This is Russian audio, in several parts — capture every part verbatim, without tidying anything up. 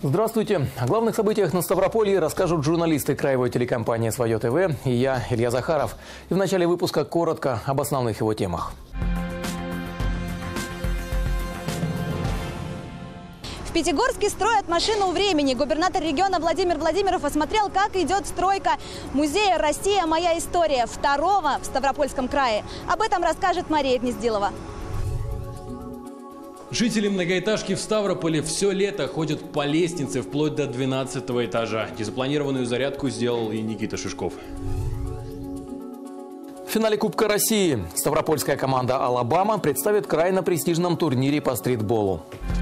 Здравствуйте. О главных событиях на Ставрополье расскажут журналисты краевой телекомпании «Свое ТВ» и я, Илья Захаров. И в начале выпуска коротко об основных его темах. В Пятигорске строят машину времени. Губернатор региона Владимир Владимиров осмотрел, как идет стройка музея «Россия. Моя история» второго в Ставропольском крае. Об этом расскажет Мария Гнездилова. Жители многоэтажки в Ставрополе все лето ходят по лестнице вплоть до двенадцатого этажа. Незапланированную зарядку сделал и Никита Шишков. В финале Кубка России ставропольская команда «Алабама» представит край на престижном турнире по стритболу.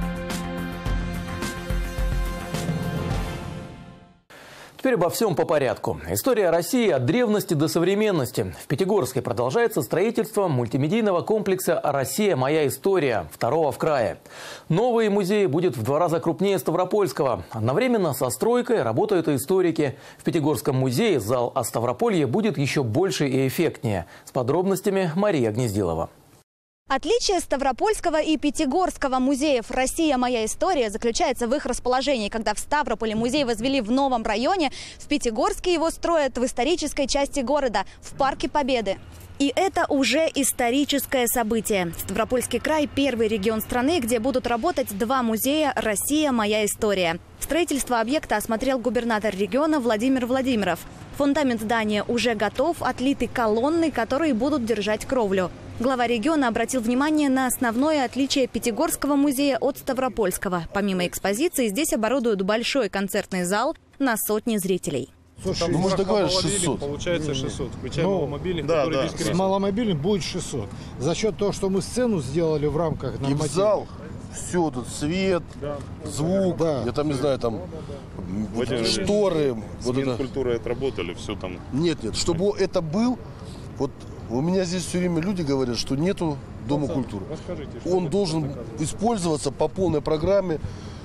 Теперь обо всем по порядку. История России от древности до современности. В Пятигорске продолжается строительство мультимедийного комплекса «Россия. Моя история» второго в крае. Новый музей будет в два раза крупнее Ставропольского. Одновременно со стройкой работают и историки. В Пятигорском музее зал о Ставрополье будет еще больше и эффектнее. С подробностями Мария Гнездилова. Отличие Ставропольского и Пятигорского музеев «Россия. Моя история» заключается в их расположении. Когда в Ставрополе музей возвели в новом районе, в Пятигорске его строят в исторической части города, в Парке Победы. И это уже историческое событие. Ставропольский край – первый регион страны, где будут работать два музея «Россия. Моя история». Строительство объекта осмотрел губернатор региона Владимир Владимиров. Фундамент здания уже готов, отлиты колонны, которые будут держать кровлю. Глава региона обратил внимание на основное отличие Пятигорского музея от Ставропольского. Помимо экспозиции, здесь оборудуют большой концертный зал на сотни зрителей. Слушай, ну, может, договоришь шестьсот. Получается шестьсот, включая ну, маломобильный, да, который да. без кресла. С маломобильным будет шестьсот. За счет того, что мы сцену сделали в рамках норматива. И в зал все тут, свет, да. звук, да. я там не знаю, там вот шторы. С вот Минкультурой это... отработали, все там. Нет, нет, чтобы это был, вот у меня здесь все время люди говорят, что нету Дома культуры. Он должен использоваться по полной программе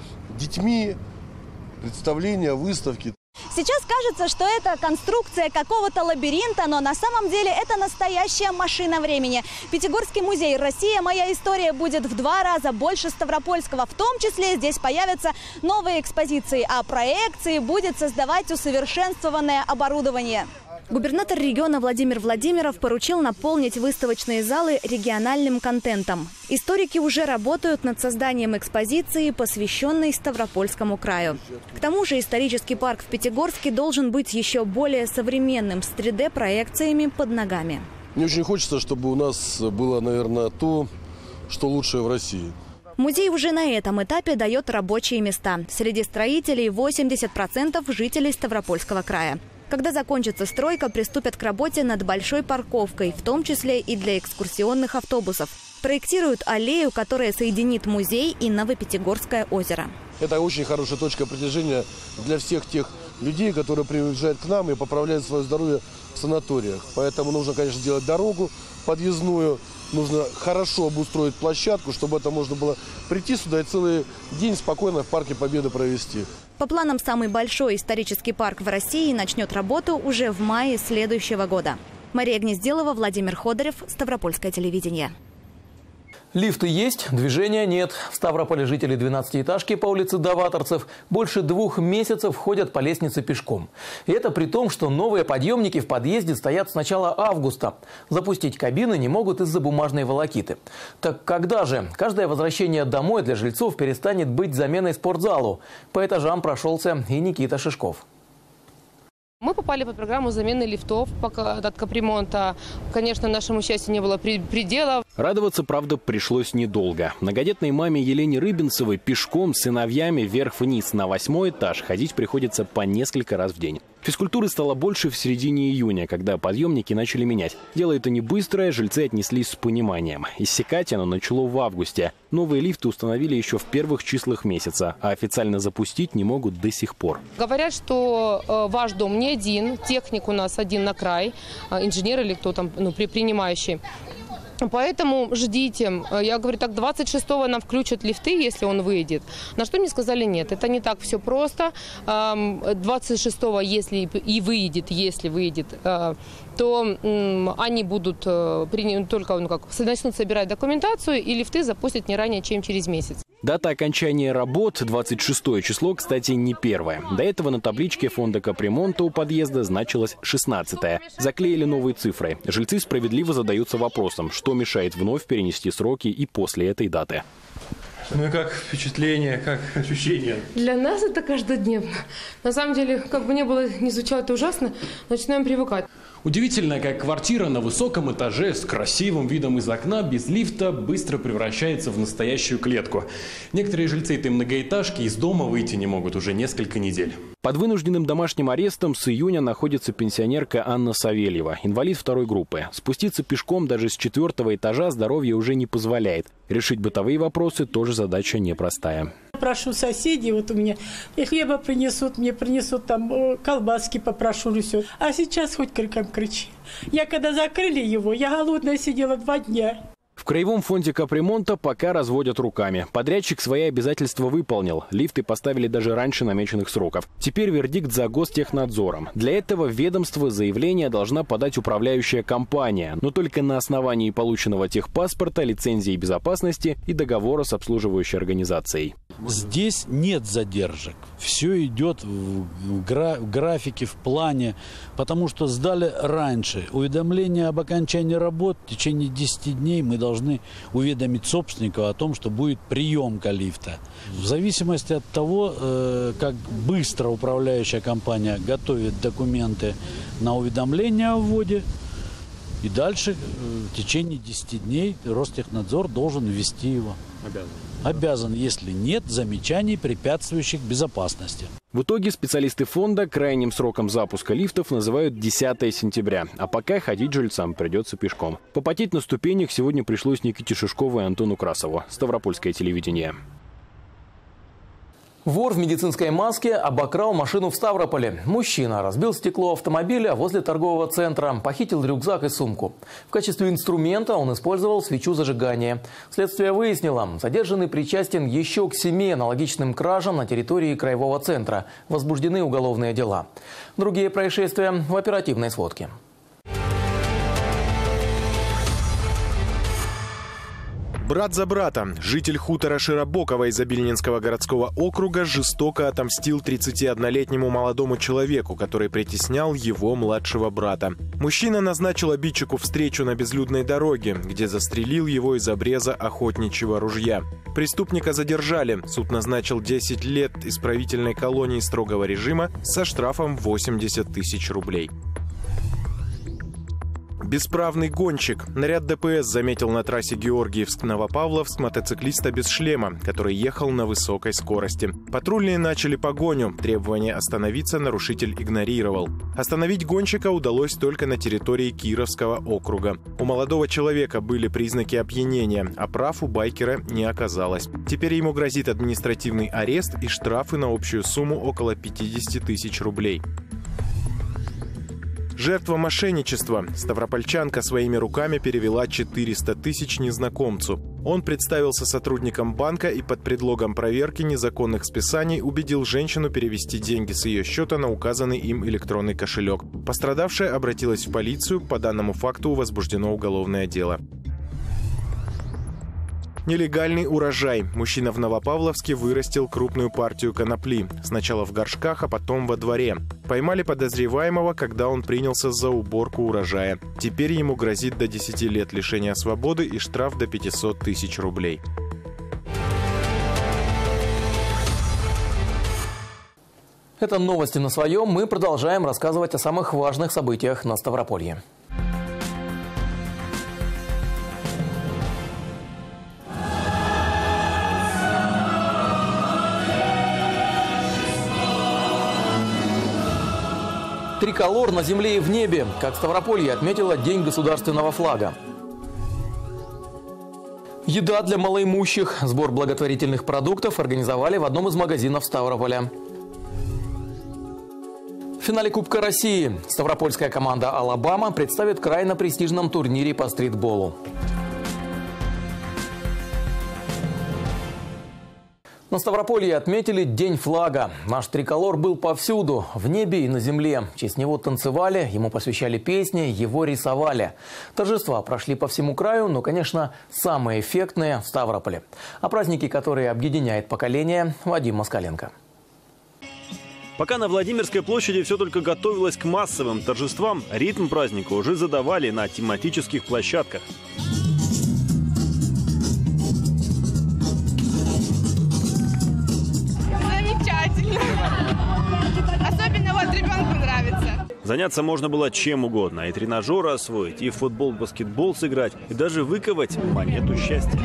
детьми, представления, выставки. Сейчас кажется, что это конструкция какого-то лабиринта, но на самом деле это настоящая машина времени. Пятигорский музей «Россия. Моя история» будет в два раза больше Ставропольского. В том числе здесь появятся новые экспозиции, а проекции будет создавать усовершенствованное оборудование. Губернатор региона Владимир Владимиров поручил наполнить выставочные залы региональным контентом. Историки уже работают над созданием экспозиции, посвященной Ставропольскому краю. К тому же исторический парк в Пятигорске должен быть еще более современным, с три дэ проекциями под ногами. Мне очень хочется, чтобы у нас было, наверное, то, что лучшее в России. Музей уже на этом этапе дает рабочие места. Среди строителей восемьдесят процентов жителей Ставропольского края. Когда закончится стройка, приступят к работе над большой парковкой, в том числе и для экскурсионных автобусов. Проектируют аллею, которая соединит музей и Новопятигорское озеро. Это очень хорошая точка притяжения для всех тех людей, которые приезжают к нам и поправляют свое здоровье в санаториях. Поэтому нужно, конечно, сделать дорогу подъездную, нужно хорошо обустроить площадку, чтобы это можно было прийти сюда и целый день спокойно в Парке Победы провести. По планам, самый большой исторический парк в России начнет работу уже в мае следующего года. Мария Гнездилова, Владимир Ходорев, Ставропольское телевидение. Лифты есть, движения нет. В Ставрополе жители двенадцатиэтажки по улице Даваторцев больше двух месяцев ходят по лестнице пешком. И это при том, что новые подъемники в подъезде стоят с начала августа. Запустить кабины не могут из-за бумажной волокиты. Так когда же? Каждое возвращение домой для жильцов перестанет быть заменой спортзалу. По этажам прошелся и Никита Шишков. Мы попали под программу замены лифтов от капремонта. Конечно, нашему счастью не было предела. Радоваться, правда, пришлось недолго. Многодетной маме Елене Рыбинцевой пешком с сыновьями вверх-вниз на восьмой этаж ходить приходится по несколько раз в день. Физкультуры стало больше в середине июня, когда подъемники начали менять. Дело это не быстрое, жильцы отнеслись с пониманием. Иссякать оно начало в августе. Новые лифты установили еще в первых числах месяца, а официально запустить не могут до сих пор. Говорят, что э, ваш дом не один, техник у нас один на край, э, инженер или кто там, ну, предпринимающий. Поэтому ждите. Я говорю, так, двадцать шестого нам включат лифты, если он выйдет. На что мне сказали, нет, это не так все просто. двадцать шестого, если и выйдет, если выйдет, то они будут только, ну как, начнут собирать документацию, и лифты запустят не ранее, чем через месяц. Дата окончания работ двадцать шестое число, кстати, не первое. До этого на табличке фонда капремонта у подъезда значилось шестнадцатое. Заклеили новые цифры. Жильцы справедливо задаются вопросом, что мешает вновь перенести сроки и после этой даты. Ну и как впечатление, как ощущения? Для нас это каждодневно. На самом деле, как бы не было, не звучало это ужасно, начинаем привыкать. Удивительно, как квартира на высоком этаже с красивым видом из окна без лифта быстро превращается в настоящую клетку. Некоторые жильцы этой многоэтажки из дома выйти не могут уже несколько недель. Под вынужденным домашним арестом с июня находится пенсионерка Анна Савельева, инвалид второй группы. Спуститься пешком даже с четвертого этажа здоровье уже не позволяет. Решить бытовые вопросы тоже задача непростая. Прошу соседей, вот у меня и хлеба принесут, мне принесут там колбаски, попрошу все. А сейчас хоть криком кричи. Я когда закрыли его, я голодная сидела два дня. В Краевом фонде капремонта пока разводят руками. Подрядчик свои обязательства выполнил. Лифты поставили даже раньше намеченных сроков. Теперь вердикт за Гостехнадзором. Для этого в ведомство заявление должна подать управляющая компания, но только на основании полученного техпаспорта, лицензии безопасности и договора с обслуживающей организацией. Здесь нет задержек. Все идет в, гра в графике, в плане, потому что сдали раньше. Уведомление об окончании работ в течение десяти дней мы должны уведомить собственника о том, что будет приемка лифта. В зависимости от того, э, как быстро управляющая компания готовит документы на уведомление о вводе, и дальше э, в течение десяти дней Ростехнадзор должен ввести его. Обязан. Обязан, если нет замечаний, препятствующих безопасности. В итоге специалисты фонда крайним сроком запуска лифтов называют десятое сентября. А пока ходить жильцам придется пешком. Попотеть на ступенях сегодня пришлось Никите Шишкову и Антону Красову. Ставропольское телевидение. Вор в медицинской маске обокрал машину в Ставрополе. Мужчина разбил стекло автомобиля возле торгового центра, похитил рюкзак и сумку. В качестве инструмента он использовал свечу зажигания. Следствие выяснило, задержанный причастен еще к семи аналогичным кражам на территории краевого центра. Возбуждены уголовные дела. Другие происшествия в оперативной сводке. Брат за брата. Житель хутора Широбокова из Обильнинского городского округа жестоко отомстил тридцатиоднолетнему молодому человеку, который притеснял его младшего брата. Мужчина назначил обидчику встречу на безлюдной дороге, где застрелил его из обреза охотничьего ружья. Преступника задержали. Суд назначил десять лет исправительной колонии строгого режима со штрафом восемьдесят тысяч рублей. Бесправный гонщик. Наряд ДПС заметил на трассе Георгиевск-Новопавловск мотоциклиста без шлема, который ехал на высокой скорости. Патрульные начали погоню. Требование остановиться нарушитель игнорировал. Остановить гонщика удалось только на территории Кировского округа. У молодого человека были признаки опьянения, а прав у байкера не оказалось. Теперь ему грозит административный арест и штрафы на общую сумму около пятидесяти тысяч рублей. Жертва мошенничества. Ставропольчанка своими руками перевела четыреста тысяч незнакомцу. Он представился сотрудником банка и под предлогом проверки незаконных списаний убедил женщину перевести деньги с ее счета на указанный им электронный кошелек. Пострадавшая обратилась в полицию. По данному факту возбуждено уголовное дело. Нелегальный урожай. Мужчина в Новопавловске вырастил крупную партию конопли. Сначала в горшках, а потом во дворе. Поймали подозреваемого, когда он принялся за уборку урожая. Теперь ему грозит до десяти лет лишения свободы и штраф до пятисот тысяч рублей. Это новости на своем. Мы продолжаем рассказывать о самых важных событиях на Ставрополье. Триколор на земле и в небе, как Ставрополье отметила День государственного флага. Еда для малоимущих. Сбор благотворительных продуктов организовали в одном из магазинов Ставрополя. В финале Кубка России ставропольская команда «Алабама» представит край на престижном турнире по стритболу. На Ставрополье отметили День флага. Наш триколор был повсюду, в небе и на земле. В честь него танцевали, ему посвящали песни, его рисовали. Торжества прошли по всему краю, но, конечно, самые эффектные в Ставрополе. О празднике, который объединяет поколения, Вадим Москаленко. Пока на Владимирской площади все только готовилось к массовым торжествам, ритм праздника уже задавали на тематических площадках. Замечательно. Особенно вот ребенку нравится. Заняться можно было чем угодно. И тренажеры освоить, и в футбол, баскетбол сыграть, и даже выковать монету счастья.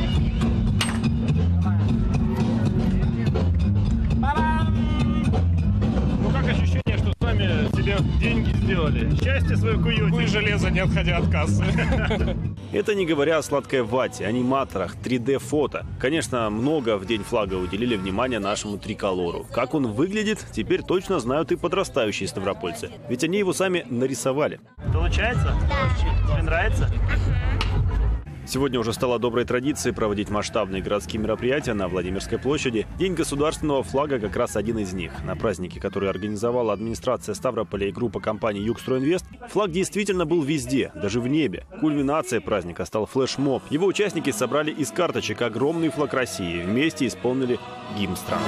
Ощущение, что сами себе деньги сделали. Счастье свое куете. Куй железо, не отходя от кассы. Это не говоря о сладкой вате, аниматорах, три дэ фото. Конечно, много в День флага уделили внимание нашему триколору. Как он выглядит, теперь точно знают и подрастающие ставропольцы. Ведь они его сами нарисовали. Получается? Да. Тебе нравится? Сегодня уже стало доброй традицией проводить масштабные городские мероприятия на Владимирской площади. День государственного флага как раз один из них. На празднике, который организовала администрация Ставрополя и группа компаний «Югстройинвест», флаг действительно был везде, даже в небе. Кульминацией праздника стал флешмоб. Его участники собрали из карточек огромный флаг России и вместе исполнили гимн страны.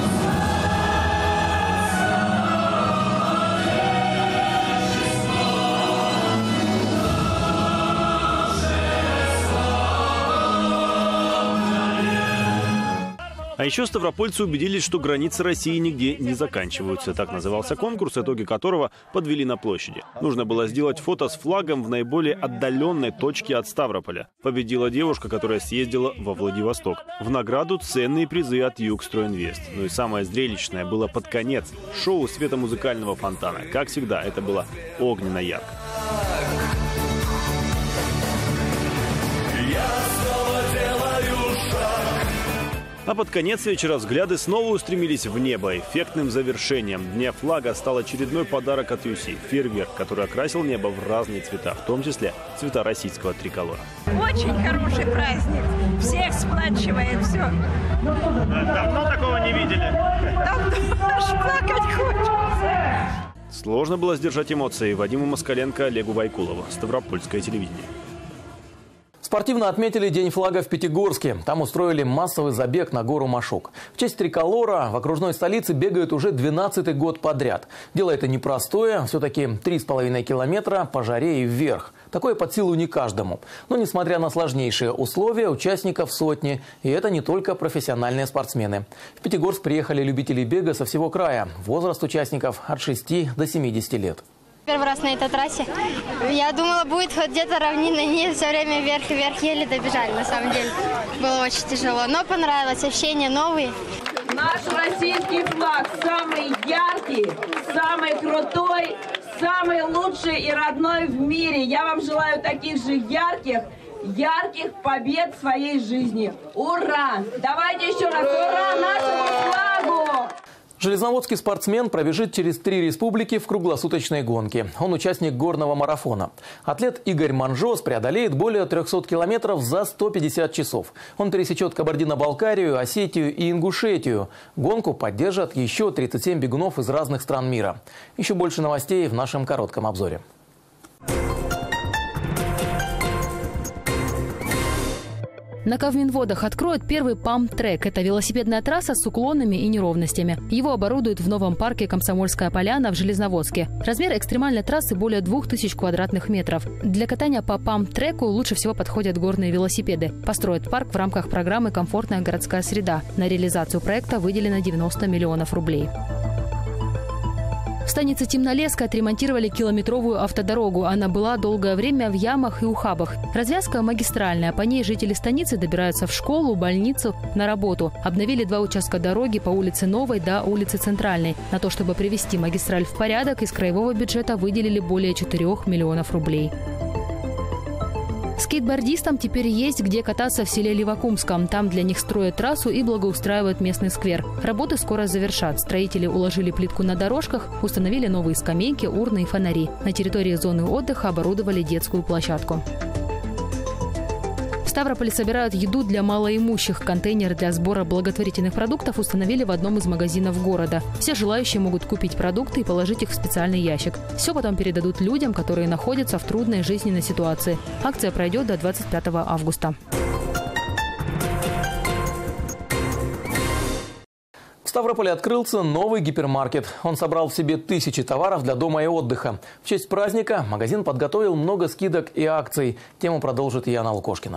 А еще ставропольцы убедились, что границы России нигде не заканчиваются. Так назывался конкурс, итоги которого подвели на площади. Нужно было сделать фото с флагом в наиболее отдаленной точке от Ставрополя. Победила девушка, которая съездила во Владивосток. В награду ценные призы от Югстройинвест. Ну и самое зрелищное было под конец. Шоу светомузыкального фонтана. Как всегда, это было огненно ярко. А под конец вечера взгляды снова устремились в небо. Эффектным завершением Дня флага стал очередной подарок от ю си – фейерверк, который окрасил небо в разные цвета, в том числе цвета российского триколора. Очень хороший праздник. Всех сплачивает, все. Давно такого не видели? Давно аж плакать хочется. Сложно было сдержать эмоции. Вадиму Москаленко, Олегу Байкулову. Ставропольское телевидение. Спортивно отметили День флага в Пятигорске. Там устроили массовый забег на гору Машук. В честь триколора в окружной столице бегают уже двенадцатый год подряд. Дело это непростое. Все-таки три с половиной километра по жаре и вверх. Такое под силу не каждому. Но несмотря на сложнейшие условия, участников сотни. И это не только профессиональные спортсмены. В Пятигорск приехали любители бега со всего края. Возраст участников от шести до семидесяти лет. Первый раз на этой трассе. Я думала, будет хоть где-то равнина. Нет, все время вверх и вверх, еле добежали, на самом деле. Было очень тяжело, но понравилось, ощущения новые. Наш российский флаг самый яркий, самый крутой, самый лучший и родной в мире. Я вам желаю таких же ярких, ярких побед в своей жизни. Ура! Давайте еще раз ура нашему флагу! Железноводский спортсмен пробежит через три республики в круглосуточной гонке. Он участник горного марафона. Атлет Игорь Манжос преодолеет более трёхсот километров за сто пятьдесят часов. Он пересечет Кабардино-Балкарию, Осетию и Ингушетию. Гонку поддержат еще тридцать семь бегунов из разных стран мира. Еще больше новостей в нашем коротком обзоре. На Кавминводах откроют первый памп-трек. Это велосипедная трасса с уклонами и неровностями. Его оборудуют в новом парке «Комсомольская поляна» в Железноводске. Размер экстремальной трассы более двух тысяч квадратных метров. Для катания по памп-треку лучше всего подходят горные велосипеды. Построят парк в рамках программы «Комфортная городская среда». На реализацию проекта выделено девяносто миллионов рублей. В станице Темнолесска отремонтировали километровую автодорогу. Она была долгое время в ямах и ухабах. Развязка магистральная. По ней жители станицы добираются в школу, больницу, на работу. Обновили два участка дороги по улице Новой до улицы Центральной. На то, чтобы привести магистраль в порядок, из краевого бюджета выделили более четырёх миллионов рублей. Скейтбордистам теперь есть где кататься в селе Левокумском. Там для них строят трассу и благоустраивают местный сквер. Работы скоро завершат. Строители уложили плитку на дорожках, установили новые скамейки, урны и фонари. На территории зоны отдыха оборудовали детскую площадку. В Ставрополе собирают еду для малоимущих. Контейнер для сбора благотворительных продуктов установили в одном из магазинов города. Все желающие могут купить продукты и положить их в специальный ящик. Все потом передадут людям, которые находятся в трудной жизненной ситуации. Акция пройдет до двадцать пятого августа. В Ставрополе открылся новый гипермаркет. Он собрал в себе тысячи товаров для дома и отдыха. В честь праздника магазин подготовил много скидок и акций. Тему продолжит Яна Лукошкина.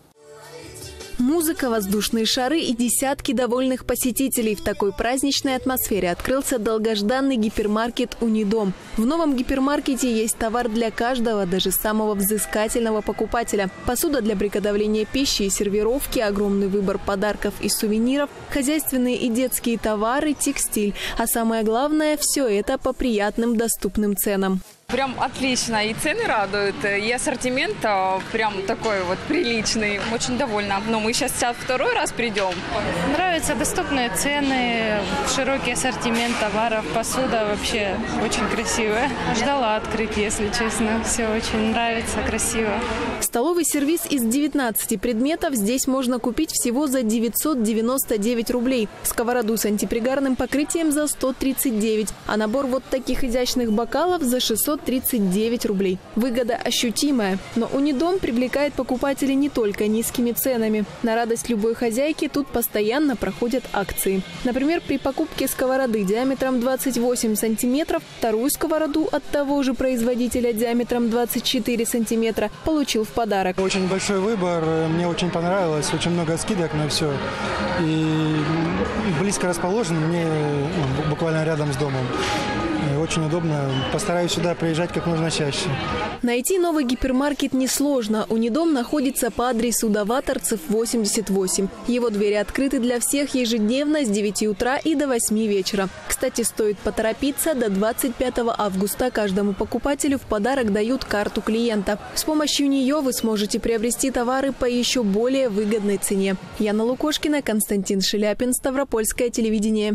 Музыка, воздушные шары и десятки довольных посетителей. В такой праздничной атмосфере открылся долгожданный гипермаркет «Унидом». В новом гипермаркете есть товар для каждого, даже самого взыскательного покупателя. Посуда для приготовления пищи и сервировки, огромный выбор подарков и сувениров, хозяйственные и детские товары, текстиль. А самое главное – все это по приятным доступным ценам. Прям отлично. И цены радуют, и ассортимент прям такой вот приличный. Очень довольна. Но мы сейчас, сейчас второй раз придем. Нравятся доступные цены, широкий ассортимент товаров, посуда вообще очень красивая. Ждала открытия, если честно. Все очень нравится, красиво. Столовый сервиз из девятнадцати предметов здесь можно купить всего за девятьсот девяносто девять рублей. Сковороду с антипригарным покрытием за сто тридцать девять. А набор вот таких изящных бокалов за шестьсот тридцать девять рублей. Выгода ощутимая. Но Унидом привлекает покупателей не только низкими ценами. На радость любой хозяйки тут постоянно проходят акции. Например, при покупке сковороды диаметром двадцать восемь сантиметров, вторую сковороду от того же производителя диаметром двадцать четыре сантиметра получил в подарок. Очень большой выбор. Мне очень понравилось. Очень много скидок на все. И близко расположен. Мне ну, буквально рядом с домом. Очень удобно. Постараюсь сюда приезжать как можно чаще. Найти новый гипермаркет несложно. Унидом находится по адресу Даваторцев, восемьдесят восемь. Его двери открыты для всех ежедневно с девяти утра и до восьми вечера. Кстати, стоит поторопиться. До двадцать пятого августа каждому покупателю в подарок дают карту клиента. С помощью нее вы сможете приобрести товары по еще более выгодной цене. Яна Лукошкина, Константин Шеляпин, Ставропольское телевидение.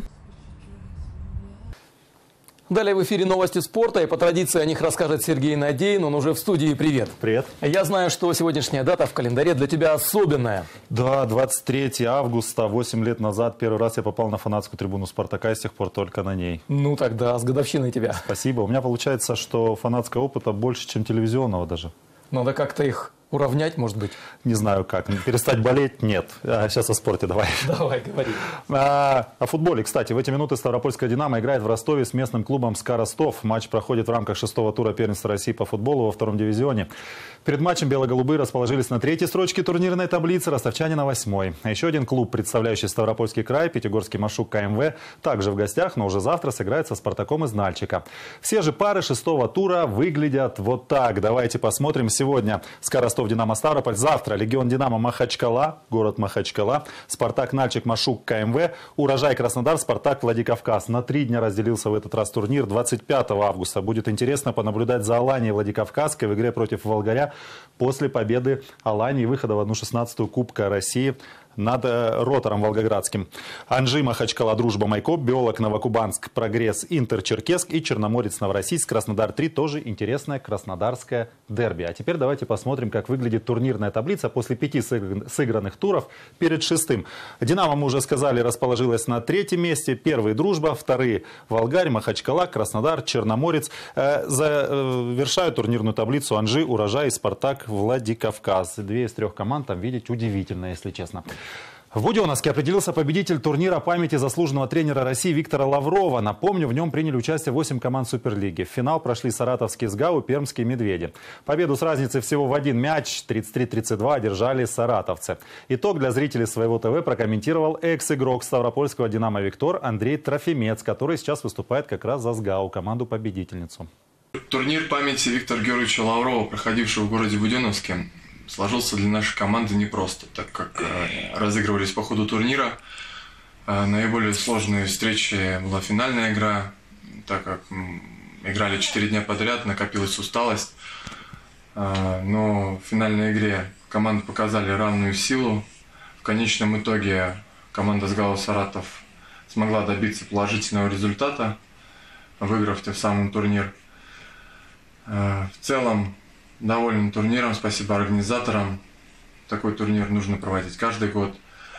Далее в эфире новости спорта, и по традиции о них расскажет Сергей Надеин. Он уже в студии. Привет. Привет. Я знаю, что сегодняшняя дата в календаре для тебя особенная. Да, двадцать третьего августа, восемь лет назад, первый раз я попал на фанатскую трибуну «Спартака», и с тех пор только на ней. Ну тогда с годовщиной тебя. Спасибо. У меня получается, что фанатского опыта больше, чем телевизионного даже. Надо как-то их уравнять, может быть? Не знаю как. Перестать болеть? Нет. А сейчас о спорте давай. Давай, говори. А, о футболе. Кстати, в эти минуты Ставропольская «Динамо» играет в Ростове с местным клубом «СКА Ростов». Матч проходит в рамках шестого тура первенства России по футболу во втором дивизионе. Перед матчем бело-голубые расположились на третьей строчке турнирной таблицы, ростовчане на восьмой. А еще один клуб, представляющий Ставропольский край, Пятигорский «Машук» ка эм вэ, также в гостях, но уже завтра сыграет со «Спартаком» из Нальчика. Все же пары шестого тура выглядят вот так. Давайте посмотрим сегодня. «СКА Ростов», «Динамо» Ставрополь. Завтра «Легион Динамо» Махачкала, город Махачкала, «Спартак» Нальчик, «Машук» ка эм вэ, «Урожай» Краснодар, «Спартак» Владикавказ. На три дня разделился в этот раз турнир. двадцать пятого августа будет интересно понаблюдать за Аланией Владикавказской в игре против Волгаря после победы Алании и выхода в одну шестнадцатую Кубка России над Ротором Волгоградским. Анжи, Махачкала, Дружба, Майкоп, Биолог, Новокубанск, Прогресс, Интер, Черкесск и Черноморец, Новороссийск, Краснодар три. Тоже интересное краснодарское дерби. А теперь давайте посмотрим, как выглядит турнирная таблица после пяти сыгранных туров перед шестым. «Динамо», мы уже сказали, расположилась на третьем месте. Первые «Дружба», вторые Волгарь, Махачкала, Краснодар, Черноморец. Завершают турнирную таблицу Анжи, Урожай и Спартак Владикавказ. Две из трех команд там видеть удивительно, если честно. В Буденновске определился победитель турнира памяти заслуженного тренера России Виктора Лаврова. Напомню, в нем приняли участие восемь команд Суперлиги. В финал прошли саратовский «СГАУ» и пермские «Медведи». Победу с разницей всего в один мяч, тридцать три тридцать два, одержали саратовцы. Итог для зрителей своего ТВ прокомментировал экс-игрок Ставропольского «Динамо» Виктор Андрей Трофимец, который сейчас выступает как раз за «СГАУ», команду-победительницу. Турнир памяти Виктора Георгиевича Лаврова, проходившего в городе Буденновске, сложился для нашей команды непросто, так как э, разыгрывались по ходу турнира. Э, наиболее сложной встречей была финальная игра, так как м, играли четыре дня подряд, накопилась усталость. Э, но в финальной игре команды показали равную силу. В конечном итоге команда «СГАУ Саратов» смогла добиться положительного результата, выиграв тем самым турнир. Э, в целом, доволен турниром, спасибо организаторам. такой турнир нужно проводить каждый год.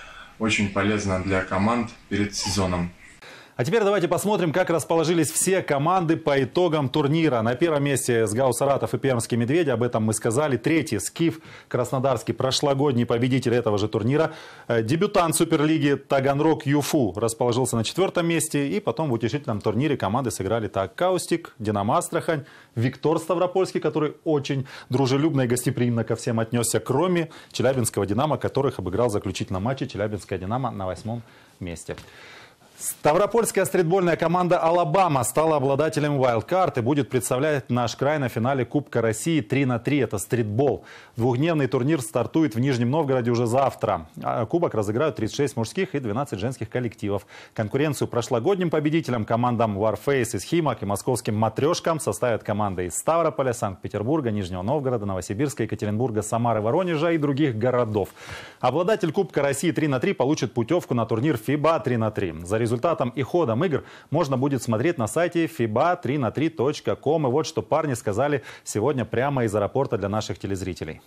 Очень полезно для команд перед сезоном. А теперь давайте посмотрим, как расположились все команды по итогам турнира. На первом месте СГАУ «Саратов» и «Пермские медведи», об этом мы сказали. Третий «Скиф» Краснодарский, прошлогодний победитель этого же турнира. Дебютант Суперлиги «Таганрог Юфу» расположился на четвертом месте. И потом в утешительном турнире команды сыграли так: «Каустик», «Динамо Астрахань», «Виктор Ставропольский», который очень дружелюбно и гостеприимно ко всем отнесся, кроме челябинского «Динамо», которых обыграл в заключительном матче челябинская «Динамо» на восьмом месте. Ставропольская стритбольная команда «Алабама» стала обладателем вайлдкарт и будет представлять наш край на финале Кубка России три на три. Это стритбол. Двухдневный турнир стартует в Нижнем Новгороде уже завтра. Кубок разыграют тридцать шесть мужских и двенадцать женских коллективов. Конкуренцию прошлогодним победителям, командам Warface из Химок и московским «Матрешкам» составят команды из Ставрополя, Санкт-Петербурга, Нижнего Новгорода, Новосибирска, Екатеринбурга, Самары, Воронежа и других городов. Обладатель Кубка России три на три получит путевку на турнир фиба три на три. За результатом и ходом игр можно будет смотреть на сайте фиба три на три точка ком. И вот что парни сказали сегодня прямо из аэропорта для наших телезрителей.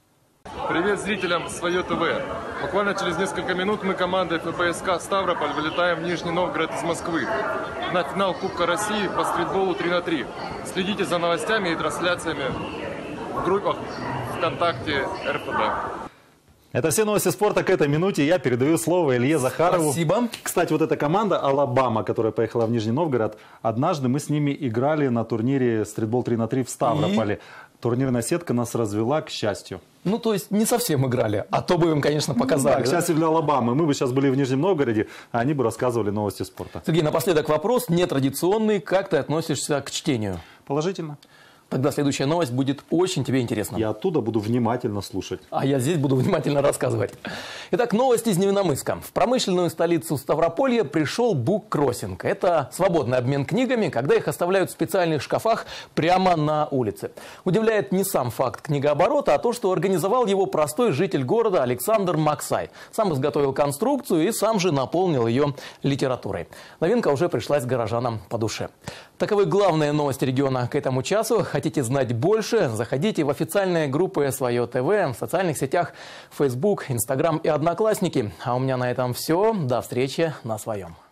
Привет зрителям Свое ТВ. Буквально через несколько минут мы командой ФПСК «Ставрополь» вылетаем в Нижний Новгород из Москвы на финал Кубка России по стритболу три на три. Следите за новостями и трансляциями в группах ВКонтакте эр пэ дэ. Это все новости спорта к этой минуте. Я передаю слово Илье Захарову. Спасибо. Кстати, вот эта команда «Алабама», которая поехала в Нижний Новгород, однажды мы с ними играли на турнире стритбол три на три в Ставрополе. И? Турнирная сетка нас развела, к счастью. Ну, то есть не совсем играли, а то бы им, конечно, показали. Да, к счастью для Алабамы. Мы бы сейчас были в Нижнем Новгороде, а они бы рассказывали новости спорта. Сергей, напоследок вопрос нетрадиционный. Как ты относишься к чтению? Положительно. Тогда следующая новость будет очень тебе интересна. Я оттуда буду внимательно слушать. А я здесь буду внимательно рассказывать. Итак, новость из Невиномысска. В промышленную столицу Ставрополья пришел буккроссинг. Это свободный обмен книгами, когда их оставляют в специальных шкафах прямо на улице. Удивляет не сам факт книгооборота, а то, что организовал его простой житель города Александр Максай. Сам изготовил конструкцию и сам же наполнил ее литературой. Новинка уже пришлась горожанам по душе. Таковы главные новости региона к этому часу. Хотите знать больше? Заходите в официальные группы Свое ТВ, в социальных сетях Facebook, Instagram и Одноклассники. А у меня на этом все. До встречи на Своем.